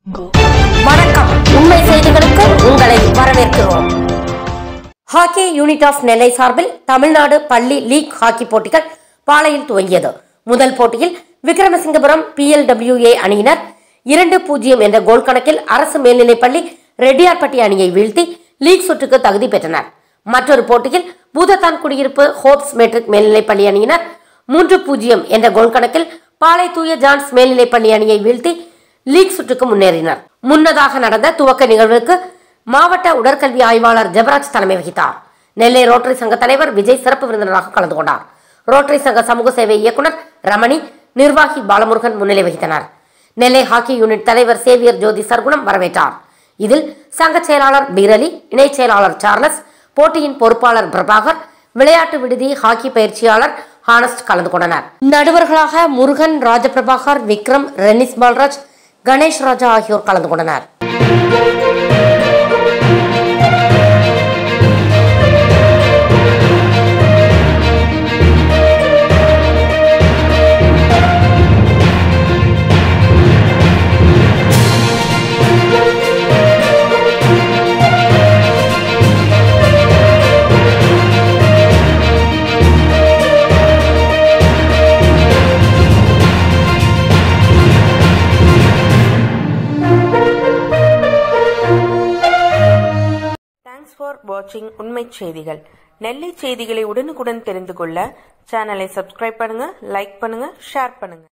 வணக்கம், உண்மை செய்திகளுக்கு உங்களை வரவேற்கிறோம். ஹாக்கி யூனிட் ஆஃப் நெல்லை சார்பில் தமிழ்நாடு பள்ளி லீக் ஹாக்கி போட்டிகள் பாளையில் துவங்கியது. முதல் போட்டியில் விக்ரமசிங்கபுரம் PLWA அணியினர் 2-0 என்ற கோல் கணக்கில் அரசு மேல்நிலைப்பள்ளி ரெட்டியார்பட்டி அணியை வீழ்த்தி லீக் சுற்றுக்கு தகுதி பெற்றனர். மற்றொரு போட்டியில் பூதத்தான் குடியிருப்பு ஹோப்ஸ் மெட்ரிக் மேல்நிலைப்பள்ளி அணியினர் 3-0 என்ற கோல் கணக்கில் பாளை தூய ஜான்ஸ் மேல்நிலைப்பள்ளி அணியை வீழ்த்தி லீக் சுற்றுக்கு முன்னேறினர். முன்னதாக நடந்த துவக்க நிகழ்வுக்கு மாவட்ட உடற்கல்வி ஆய்வாளர் ஜெபராஜ் தலைமை வகித்தார். நெல்லை ரோட்டரி சங்க தலைவர் விஜய் சிறப்பு விருந்தினராக கலந்து கொண்டார். ரோட்டரி சங்க சமூக சேவை இயக்குனர் ரமணி, நிர்வாகி பாலமுருகன் முன்னிலை வகித்தனர். நெல்லை ஹாக்கி யூனிட் தலைவர் சேவியர் ஜோதி சர்க்குணம் வரவேற்றார். இதில் சங்க செயலாளர் பீரலி, இணை செயலாளர் சார்லஸ், போட்டியின் பொறுப்பாளர் பிரபாகர், விளையாட்டு விடுதி ஹாக்கி பயிற்சியாளர் ஹானஸ்ட் கலந்து கொண்டனர். நடுவர்களாக முருகன், ராஜபிரபாகர், விக்ரம், ரெனிஸ் பால்ராஜ், கணேஷ் ராஜா ஆகியோர் கலந்து கொண்டனர். For watching உண்மை செய்திகள். நெல்லை செய்திகளை உடனுக்குடன் தெரிந்து கொள்ள சேனலை சப்ஸ்கிரைப் பண்ணுங்க, லைக் பண்ணுங்க, ஷேர் பண்ணுங்க.